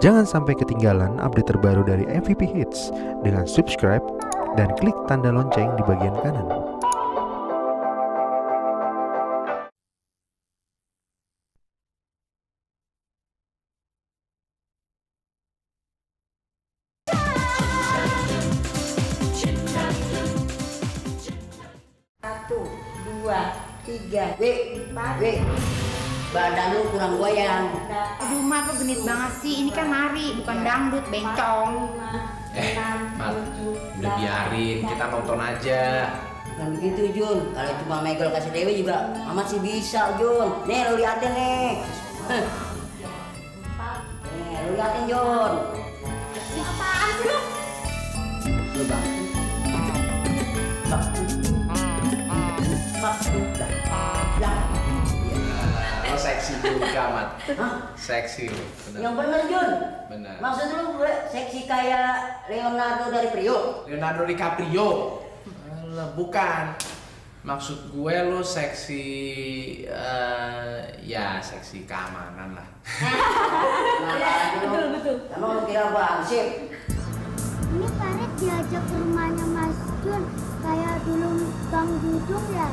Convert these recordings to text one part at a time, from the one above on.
Jangan sampai ketinggalan update terbaru dari MVP Hits dengan subscribe dan klik tanda lonceng di bagian kanan. Satu, dua, tiga, W. Badan lu kurang goyang. Aduh, Mak, kok genit banget sih? Ini kan nari, bukan dangdut, bencong. Mat, udah biarin, kita nonton aja. Bukan begitu, Jun. Kalau cuma Megel kasih Dewi juga amat sih bisa, Jun. Nih, lu liatin nih. Nih, lu liatin, Jun. Apaan sih lu? Lu bantu. Lo seksi juga, Mat. Hah? Seksi lo, bener. Yang bener, Jun. Bener. Maksud lu gue seksi kayak Leonardo dari Prio? Leonardo DiCaprio. Alah, bukan. Maksud gue lo seksi, ya seksi keamanan lah. Betul. Emang lu kira bangsip? Ini Farid diajak ke rumahnya Mas Jun kayak dulu Bang Dudung ya?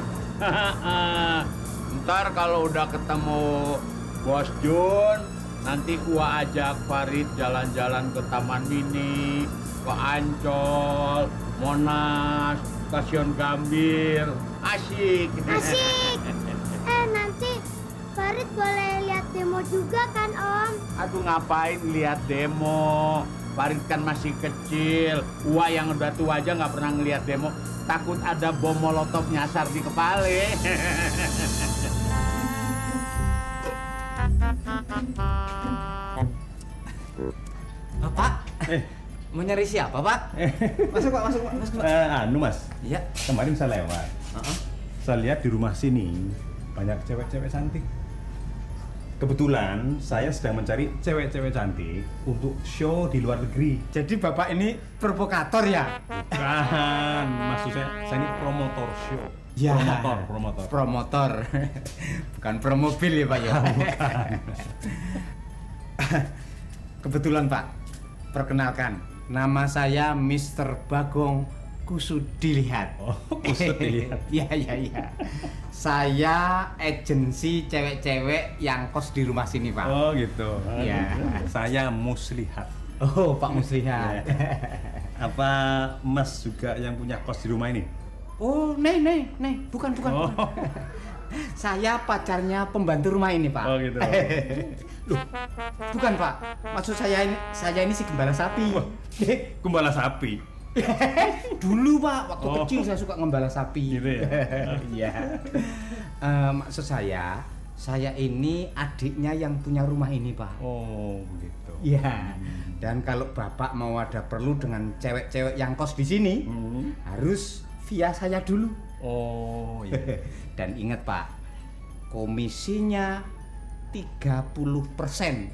Ntar kalau udah ketemu Bos Jun, nanti gua ajak Farid jalan-jalan ke Taman Mini, ke Ancol, Monas, Stasiun Gambir. Asik. Asik! Nanti Farid boleh lihat demo juga kan Om? Aduh, ngapain lihat demo? Farid kan masih kecil. Gua yang udah tua aja nggak pernah ngeliat demo. Takut ada bom molotov nyasar di kepala. Pak, mau nyari siapa, Pak? Masuk, Pak, masuk. Mas. Iya. Kemarin saya lewat. Saya lihat di rumah sini banyak cewek-cewek cantik. Kebetulan saya sedang mencari cewek-cewek cantik untuk show di luar negeri. Jadi Bapak ini provokator ya? Bukan, maksud saya ini promotor show. Ya. Promotor. Bukan promobil ya, Pak ya? Kebetulan, Pak. Perkenalkan, nama saya Mr. Bagong Kusut Dilihat. Oh, kusut dilihat. Iya. Saya agensi cewek-cewek yang kos di rumah sini, Pak. Oh gitu. Iya. Saya Muslihat. Oh, Pak Muslihat. Apa Mas juga yang punya kos di rumah ini? Oh, nih. Bukan. Oh. Saya pacarnya pembantu rumah ini, Pak. Oh gitu. Loh, bukan, Pak. Maksud saya ini si gembala sapi. Wah, gembala sapi. Dulu, Pak, waktu Oh. kecil saya suka ngembala sapi. Gitu ya? Iya. Maksud saya ini adiknya yang punya rumah ini, Pak. Oh, begitu. Iya. Dan kalau Bapak mau ada perlu dengan cewek-cewek yang kos di sini, harus via saya dulu. Oh, iya. Dan ingat, Pak, komisinya 30%.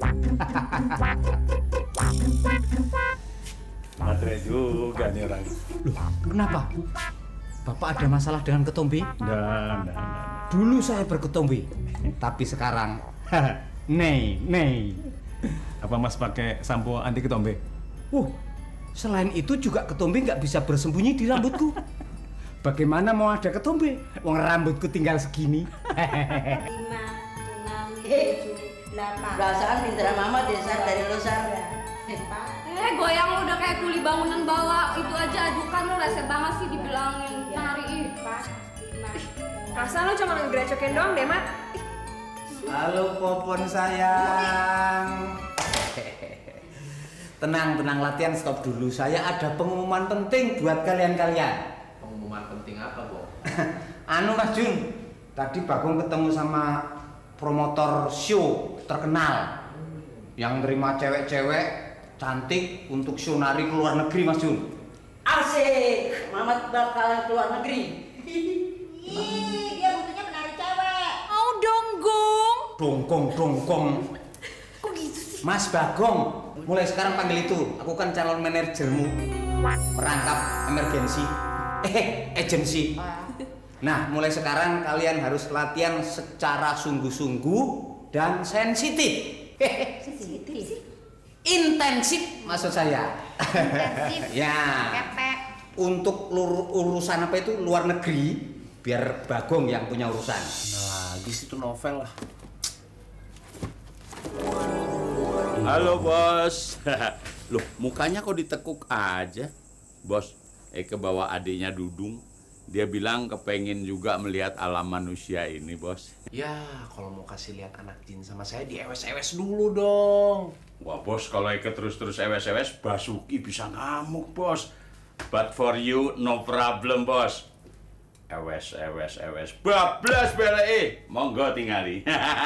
Matre juga nih orang. Loh, kenapa? Bapak ada masalah dengan ketombe? Nah. Dulu saya berketombe, tapi sekarang, nih. Apa Mas pakai sampo anti ketombe? Selain itu juga ketombe nggak bisa bersembunyi di rambutku. Bagaimana mau ada ketombe? Wong rambutku tinggal segini. 5, 6, 7, 8. Perasaan pinteran mama dasar dari lu, Sar. Goyang lu udah kayak kuli bangunan bawah. Itu aja adukan lu rese banget sih dibilangin nari. Rasa lu cuma ngegrecekin doang deh, Mat. Halo Popon sayang. Tenang, latihan stop dulu. Saya ada pengumuman penting buat kalian-kalian. Pengumuman penting apa, Bo? Mas Jun, tadi Bagong ketemu sama promotor show terkenal yang nerima cewek-cewek cantik untuk show nari ke luar negeri, Mas Jun. Asik, Mamat bakalan keluar negeri. Dia butuhnya penari cewek. Mau dong, Gong. Dongkong. Kok gitu sih? Mas Bagong, mulai sekarang panggil itu. Aku kan calon manajermu. Merangkap emergensi. Agensi. Nah, mulai sekarang kalian harus latihan secara sungguh-sungguh dan sensitif. Sensitif. intensif maksud saya. Intensif. Ya. Kepek. Untuk urusan apa itu luar negeri, biar Bagong yang punya urusan. Nah, di situ novel lah. Halo bos. Loh, mukanya kok ditekuk aja? Bos, kebawa adiknya Dudung. Dia bilang kepengen juga melihat alam manusia ini, bos. Ya, kalau mau kasih lihat anak jin sama saya diewes-ewes dulu dong. Wah bos, kalau Eke terus-terus ewes-ewes, Basuki bisa ngamuk, bos. But for you, no problem, bos. Ewes. Bablas bele, monggo tingali.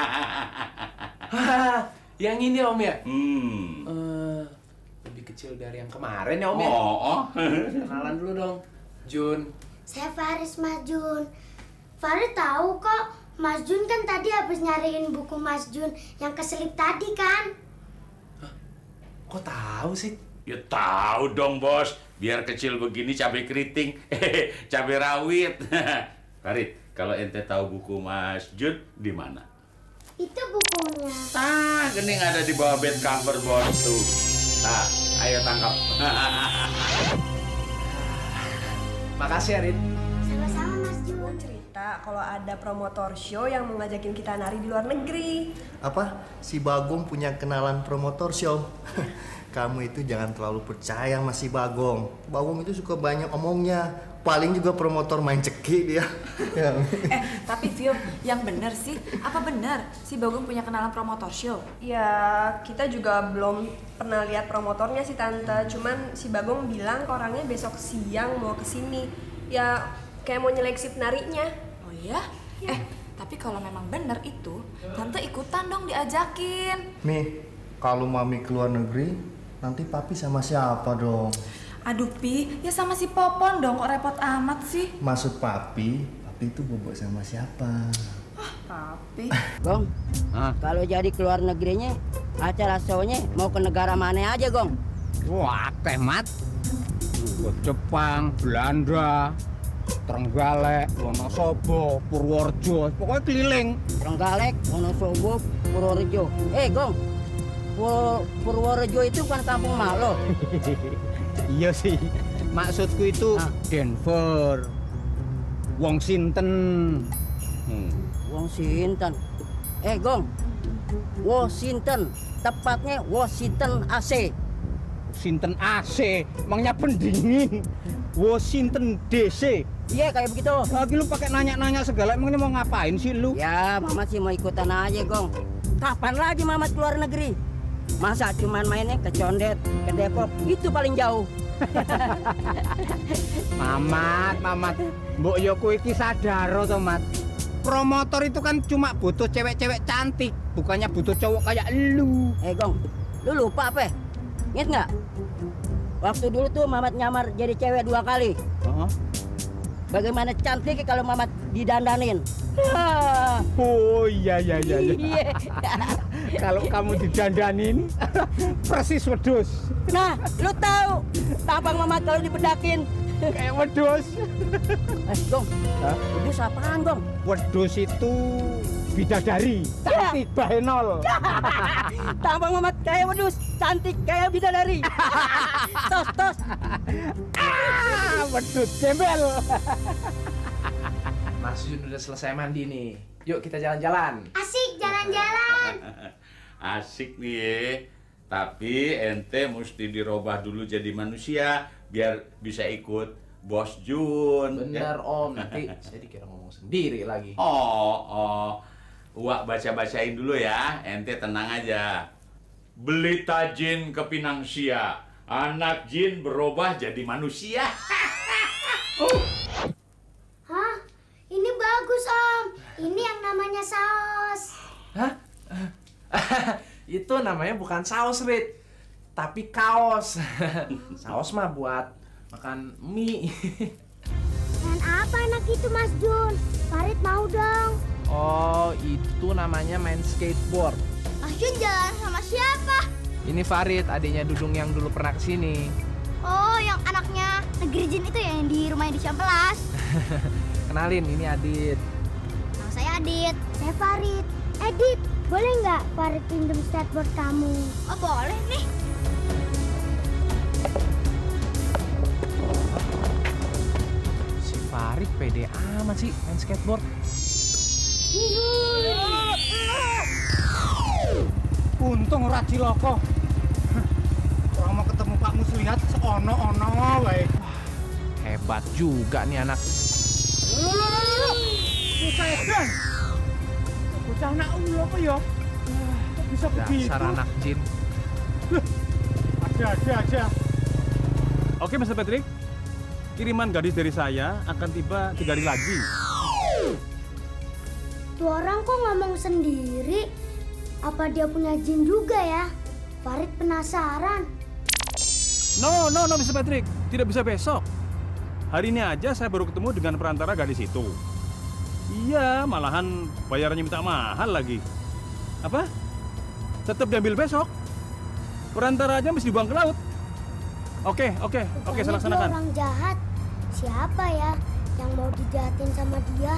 Yang ini om ya? Lebih kecil dari yang kemarin ya om ya? Oh. Kenalan dulu dong, Jun. Saya Faris, Mas Jun. Faris tahu kok, Mas Jun kan tadi habis nyariin buku Mas Jun yang keselip tadi kan? Kok tahu sih? Ya tahu dong bos, biar kecil begini cabai keriting, cabai rawit. Farid, kalau ente tahu buku Mas Jun di mana? Itu bukunya. Gening ada di bawah bed cover bos tuh. Nah, ayo tangkap. Makasih ya, Rit. Sama-sama, Mas Jun. Cerita kalau ada promotor show yang mau ngajakin kita nari di luar negeri. Apa? Si Bagong punya kenalan promotor show. Kamu itu jangan terlalu percaya sama si Bagong. Bagong itu suka banyak omongnya. Paling juga promotor main ceki dia. Tapi Vio, yang bener sih, apa benar si Bagong punya kenalan promotor show? Ya, kita juga belum pernah lihat promotornya sih Tante. Cuman si Bagong bilang ke orangnya besok siang mau kesini. Ya, kayak mau nyeleksi penarinya. Oh iya? Tapi kalau memang bener itu, Tante ikutan dong diajakin. Mi, kalau Mami keluar negeri, nanti Papi sama siapa dong? Aduh Pi, ya sama si Popon dong, kok repot amat sih? Maksud Papi itu bobok sama siapa? Papi. Gong, kalau jadi keluar negerinya, acara show-nya mau ke negara mana aja, Gong? Wah, teh mat. Ke Jepang, Belanda, Trenggalek, Wonosobo, Purworejo, pokoknya keliling. Trenggalek, Wonosobo, Purworejo. Gong, Purworejo itu kan kampung mak lo. Iya sih, maksudku itu Denver, Washington. Washington. Gong, Washington, tepatnya Washington AC. Washington AC, emangnya pendingin. Washington DC. Iya kayak begitu. Lagi lu pakai nanya-nanya segala, emangnya mau ngapain sih lu? Ya, Mama sih mau ikutan aja, Gong. Kapan lagi Mama keluar negeri? Masa cuman mainnya ke Condet, ke Depok, itu paling jauh. Mamat, Mbok Yoko iki sadar to, Mat. Promotor itu kan cuma butuh cewek-cewek cantik, bukannya butuh cowok kayak lu. Gong, lu lupa apa? Ingat nggak? Waktu dulu tuh Mamat nyamar jadi cewek 2 kali. Bagaimana cantik kalau Mamat didandanin? Oh iya. Kalau kamu didandanin, persis wedus. Nah, lu tahu tampang Mamat kalau dibedakin kayak wedus. Gong, wedus apaan, Gong? Wedus itu bidadari, cantik bahenol. Tampang Mamat kayak wedus, cantik kayak bidadari. Tos. Wedus gembel. Mas Jun udah selesai mandi nih. Yuk kita jalan-jalan. Asik jalan-jalan. Asik nih ya. Tapi ente mesti dirubah dulu jadi manusia biar bisa ikut Bos Jun. Bener Om, nanti saya dikira ngomong sendiri lagi. Wak baca-bacain dulu ya, ente tenang aja. Belita jin ke Pinangsia, anak jin berubah jadi manusia. Hah? Ini bagus, Om. Ini yang namanya saus. Hah? Itu namanya bukan saus, Rit. Tapi kaos. Saus mah buat makan mie. Dan apa anak itu, Mas Jun? Farid mau dong. Oh, itu namanya main skateboard. Mas Jun jalan sama siapa? Ini Farid, adiknya Dudung yang dulu pernah kesini. Oh, yang anaknya negeri jin itu ya, yang di rumahnya di Ciampelas. Kenalin, ini Adit. Nama saya Adit. Saya Farid. Adit, boleh nggak Farid pinjam skateboard kamu? Oh, boleh nih. pede amat sih main skateboard. Untung ora cilaka. Orang mau ketemu Pak Muslihat seono-ono wae. Hebat juga nih anak. Bocah edan. Bocah anak ulo apa ya? Kok bisa begitu? Dasar anak jin. Ada aja. Oke, Mr. Patrick. Kiriman gadis dari saya akan tiba 3 hari lagi. Tuh orang kok ngomong sendiri? Apa dia punya jin juga ya? Farid penasaran. No, Mr. Patrick. Tidak bisa besok. Hari ini aja saya baru ketemu dengan perantara gadis itu. Iya, malahan bayarannya minta mahal lagi. Apa? Tetap diambil besok. Perantara aja mesti dibuang ke laut. Oke, saya laksanakan. Dia orang jahat. Siapa ya yang mau dijahatin sama dia?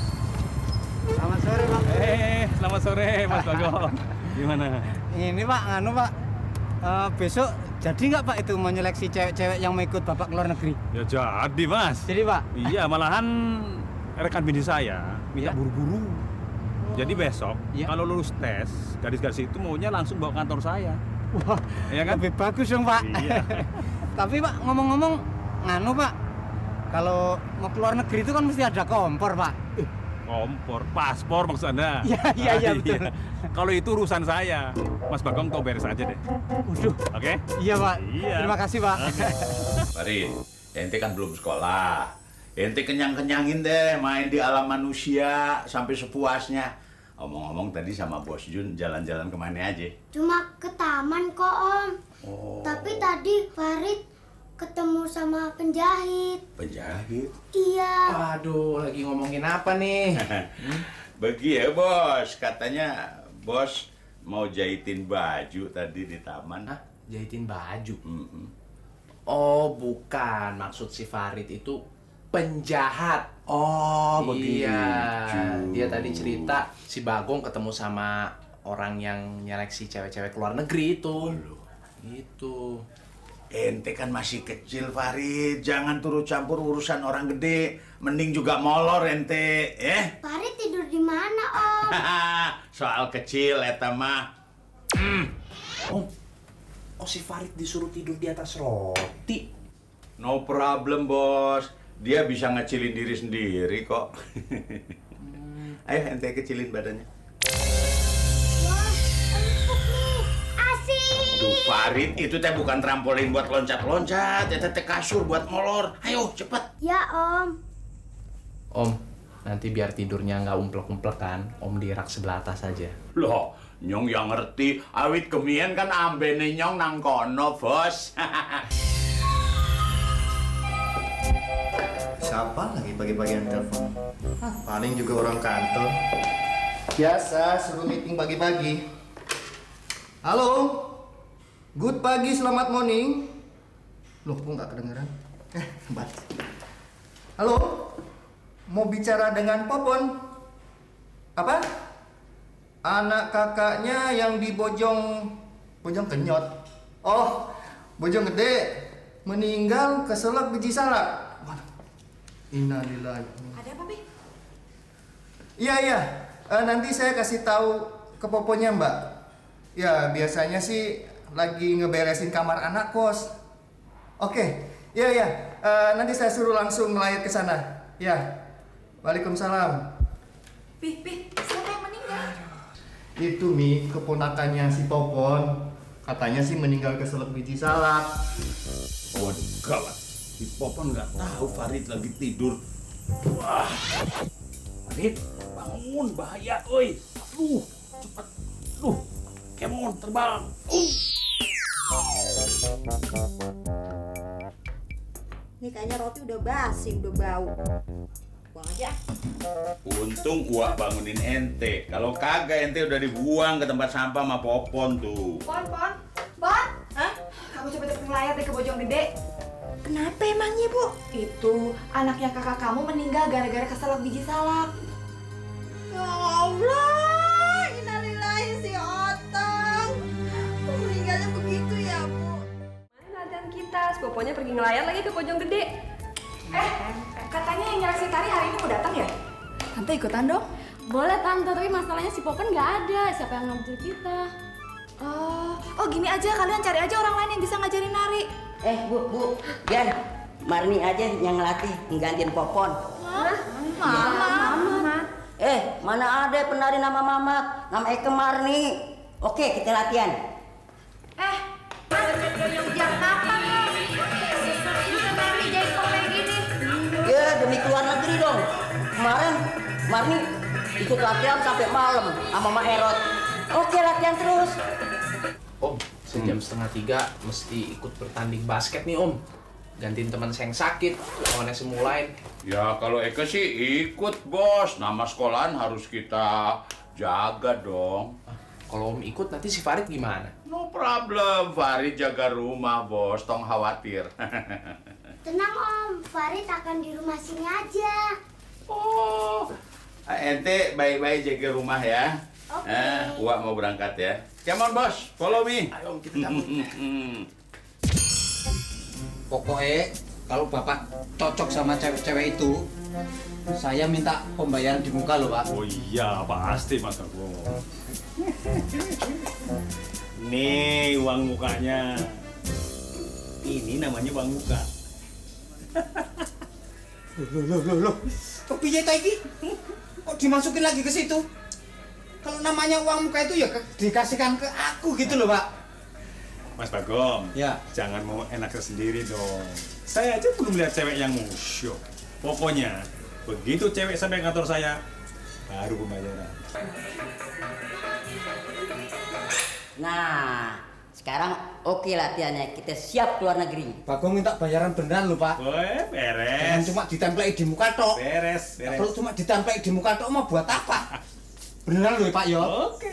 Selamat sore, Pak. Selamat sore, Mas Bagong. Gimana? Ini Pak, Pak. Besok jadi nggak Pak itu menyeleksi cewek-cewek yang mau ikut Bapak ke luar negeri? Ya jadi, Mas. Jadi, Pak? Iya, malahan rekan bini saya minta buru-buru. Jadi besok, kalau lulus tes, gadis-gadis itu maunya langsung bawa kantor saya. Wah, ya kan? Lebih bagus dong, Pak. Iya. Tapi Pak, ngomong-ngomong, Pak, kalau mau keluar negeri itu kan mesti ada kompor, Pak. Kompor, paspor maksud Anda? Iya, betul. Kalau itu urusan saya, Mas Bagong kau beres aja deh. Waduh. Oke? Iya, Pak. Iya. Terima kasih, Pak. Farid, ente kan belum sekolah. Ente kenyang-kenyangin deh main di alam manusia sampai sepuasnya. Omong-omong tadi sama Bos Jun jalan-jalan kemana aja? Cuma ke taman kok, Om. Oh. Tapi tadi Farid ketemu sama penjahit. Penjahit? Iya. Aduh, lagi ngomongin apa nih? Bagi ya, Bos. Katanya Bos mau jahitin baju tadi di taman. Hah? Jahitin baju? Oh, bukan. Maksud si Farid itu penjahat. Oh, begitu. Iya. Dia tadi cerita si Bagong ketemu sama orang yang nyeleksi cewek-cewek ke luar negeri itu. Gitu. Ente kan masih kecil, Farid. Jangan turut campur urusan orang gede. Mending juga molor ente, Farid tidur di mana, Om? Soal kecil, eta mah. Om, kok si Farid disuruh tidur di atas roti? No problem, Bos. Dia bisa ngecilin diri sendiri kok. Ayo, ente kecilin badannya. Wah, empuk nih. Asik. Duh, Farid, itu teh bukan trampolin buat loncat-loncat. Itu teh kasur buat molor. Ayo, cepet. Ya, Om. Om, nanti biar tidurnya nggak umplek-umplek kan, Om di rak sebelah atas aja. Loh, Nyong yang ngerti. Awit kemien kan ambene Nyong nang kono, Bos. Siapa lagi pagi-pagi yang telepon? Paling juga orang kantor. Biasa suruh meeting pagi-pagi. Halo? Good pagi, selamat morning. Loh, kok nggak kedengeran? Hebat. Halo? Mau bicara dengan Popon? Apa? Anak kakaknya yang di Bojong Kenyot. Oh, Bojong Gede. Meninggal keselak biji salak. Innalillahi. Ada apa, Bi? Iya. Nanti saya kasih tahu ke Poponya, Mbak. Ya, biasanya sih lagi ngeberesin kamar anak kos. Oke. Iya. Nanti saya suruh langsung melayat ke sana. Ya. Waalaikumsalam. Bi, siapa yang meninggal? Itu Mi, keponakannya si Popon. Katanya sih meninggal keselak biji salak. Oh, gawat. Si Popon nggak tahu Farid lagi tidur. Wah, Farid, bangun, bahaya, oi. Cepat. Kemon, terbang. Ini kayaknya roti udah basi, udah bau. Buang aja. Untung gua bangunin ente. Kalau kagak ente udah dibuang ke tempat sampah sama Popon tuh. Pon. Hah? Kamu cepet-cepet ngelayat deh ke Bojong Gede. Kenapa emangnya, Bu? Itu anaknya kakak kamu meninggal gara-gara keselak biji salak. Ya Allah, innalillahi si Otong. Kok meninggalnya begitu ya, Bu? Mana latihan kita? Sepoponya pergi ngelayat lagi ke Bojong Gede. Katanya yang nyeleksi tari hari ini mau datang ya? Tante ikutan dong? Boleh Tante, tapi masalahnya si Popen nggak ada. Siapa yang ngajar kita? Oh gini aja, kalian cari aja orang lain yang bisa ngajarin nari. Bu, Jan, Marni aja yang ngelatih, nggantiin Popon. Mama. Mana ada penari nama Mamat, nama Eke Marni. Oke, kita latihan. Sejak kapan lo bisa nari jengkol kayak gini? Ya, demi keluar negeri dong. Kemarin Marni ikut latihan sampai malam sama Mak Erot. Oke, latihan terus. Om, sejam setengah 3 mesti ikut bertanding basket nih Om. Gantiin teman saya yang sakit, lawannya semulain. Ya kalau Eke sih ikut bos, nama sekolahan harus kita jaga dong. Kalau Om ikut nanti si Farid gimana? No problem, Farid jaga rumah bos, tong khawatir. Tenang Om, Farid akan di rumah sini aja. Oh, ente baik-baik jaga rumah ya. Oke. Wak mau berangkat ya. Come on bos, follow me. Ayo kita cabut. Pokoknya kalau Bapak cocok sama cewek-cewek itu, saya minta pembayaran di muka loh, Pak. Oh iya, pasti Mas Bagong. Nih uang mukanya. Ini namanya uang muka. Loh. Kok piye ta iki? Kok dimasukin lagi ke situ? Kalau namanya uang muka itu ya dikasihkan ke aku gitu loh, Pak. Mas Bagong, ya. Jangan mau enaknya sendiri dong. Saya aja belum lihat cewek yang musyuk. Pokoknya, begitu cewek sampai kantor saya, baru pembayaran. Nah, sekarang oke latihannya. Kita siap keluar negeri. Bagong minta bayaran beneran loh, Pak. Beres. Jangan cuma ditempelin di muka tok. Beres. Kalau cuma ditempelin di muka tok mau buat apa? Beneran loh, Pak yo. Oke.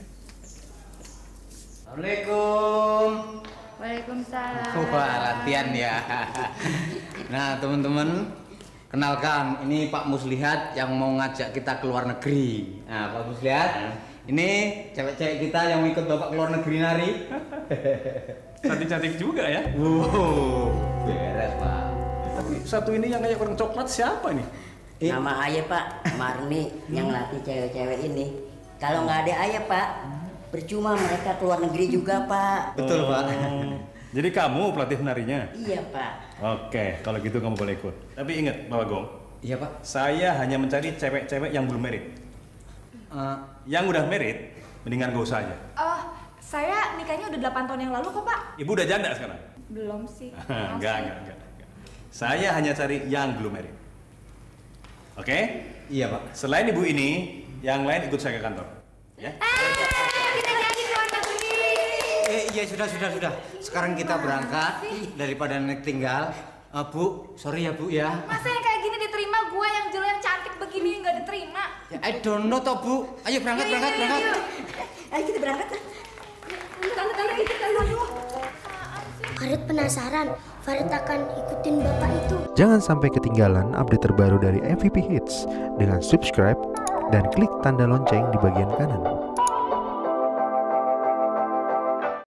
Assalamualaikum. Waalaikumsalam. Wah, latihan ya. Nah, teman-teman, kenalkan ini Pak Muslihat yang mau ngajak kita keluar negeri. Nah, Pak Muslihat, ini cewek-cewek kita yang mau ikut Bapak keluar negeri nari. Cantik-cantik juga ya. Beres, Pak. Tapi satu ini yang kayak orang coklat siapa nih? Nama ayah Pak, Marni yang latih cewek-cewek ini. Kalau nggak ada ayah Pak, percuma mereka keluar negeri juga Pak. Betul Pak. Jadi kamu pelatih menarinya? Iya Pak. Oke, kalau gitu kamu boleh ikut. Tapi ingat Pak Bagong. Iya Pak. Saya hanya mencari cewek-cewek yang belum married. Yang udah married, mendingan gak usah aja. Saya nikahnya udah 8 tahun yang lalu kok Pak. Ibu udah janda sekarang? Belum sih. Enggak. Saya hanya cari yang belum married. Oke? Iya Pak. Selain ibu ini, yang lain ikut saya ke kantor. Ya? Kita jadi keluar negeri. Iya sudah. Sekarang kita berangkat daripada naik tinggal. Bu, sorry ya Bu ya. Masa yang kayak gini diterima, gue yang jelek yang cantik begini nggak diterima? Ya, I don't know toh Bu. Ayo berangkat. Ayo kita berangkat. Farid penasaran, Farid akan ikutin Bapak itu. Jangan sampai ketinggalan update terbaru dari MVP Hits dengan subscribe dan klik tanda lonceng di bagian kanan.